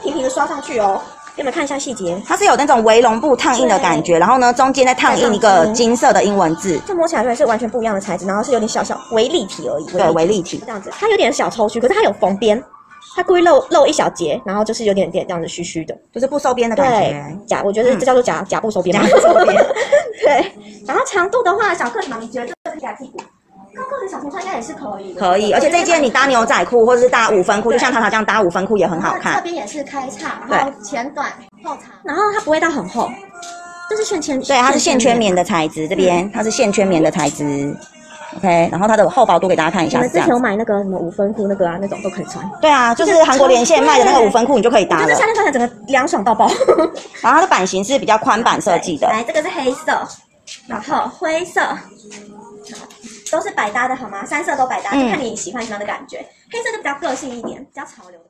平平的刷上去哦。给你们看一下细节， 它是有那种围绒布烫印的感觉，然后呢，中间再烫印一个金色的英文字。 这摸起来原来是完全不一样的材质，然后是有点小微立体而已。 对，微立体这样子，它有点小抽虚，可是它有缝边，它故意露一小节，然后就是有点这样子虚虚的， 就是不收边的感觉。 我觉得这叫做假不收边嘛。 假不收边。 对，然后长度的话，小个子嘛，你觉得这是夹屁股？高个子小童穿应该也是可以的。 可以，而且这件你搭牛仔裤或者是搭5分裤，就像塔塔这样搭5分裤也很好看。 这边也是开叉，然后前短后长，然后它不会到很厚，这是线圈。 对，它是线圈棉的材质，这边它是线圈棉的材质。OK， 然后它的厚薄度给大家看一下。 你们之前有买那个什么5分裤那个啊，那种都可以穿。 对啊，就是韩国连线卖的那个5分裤，你就可以搭了。 就是夏天穿起来整个凉爽到爆。 然后它的版型是比较宽版设计的。 来，这个是黑色，然后灰色。都是百搭的好吗？3色都百搭，就看你喜欢什么样的感觉。黑色就比较个性一点，比较潮流。